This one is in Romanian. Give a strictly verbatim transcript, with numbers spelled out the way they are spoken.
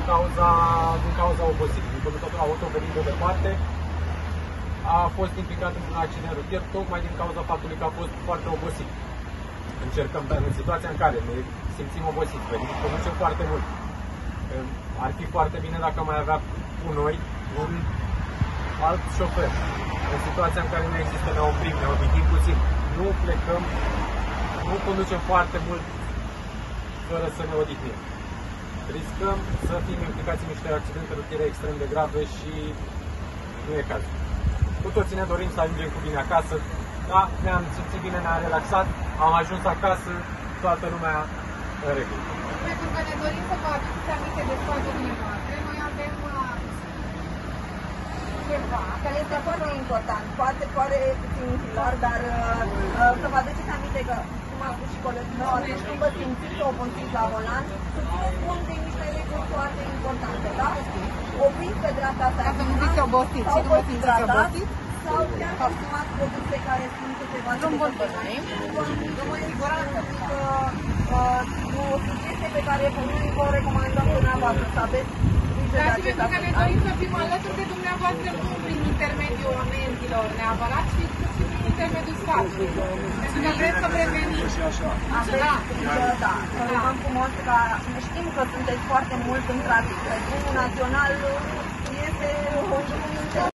cauza, din cauza obosirii. Din conducătorul auto venind de departe a fost implicat într-un accident rutier tocmai din cauza faptului că a fost foarte obosit. Încercăm, în situația în care ne simțim obosiți, pentru că conducem foarte mult. Ar fi foarte bine dacă mai avea cu noi un alt șofer. În situația în care nu există, ne oprim, ne odihnim puțin. Nu plecăm, nu conducem foarte mult fără să ne odihnim. Riscăm să fim implicați în niște accidente rutiere extrem de grave și nu e cazul. Cu toții ne dorim să ajungem cu bine acasă, da, ne-am simțit bine, ne-am relaxat, am ajuns acasă, toată lumea în regulă. Pentru că ne dorim să vă aduceți aminte de sfaturile noastre, noi avem ceva care este foarte important, poate pare puțin ușor, dar uh, să vă aduceți aminte că, cum a spus și colegul meu, atunci când vă simțiți obosiți la volan, să țineți cont de niște reguli foarte importante, da? Opriți pe dreapta asta. Dacă nu ziți obosiți, și nu vă simțiți obosiți? Sau chiar consumați produse care sunt câteva de căpătări. Nu mă siguranță că o sugestie pe care noi vă recomandăm dumneavoastră să aveți grijă de acest aspect. Dar ne dorim să fim alături de dumneavoastră nu prin intermediul amenzilor neapărat, ci prin intermediul statului. Pentru că vrem să prevenim. Aveți grijă, da. Să rugăm frumos că știm că sunteți foarte mult în trafic. Drumul național este un drum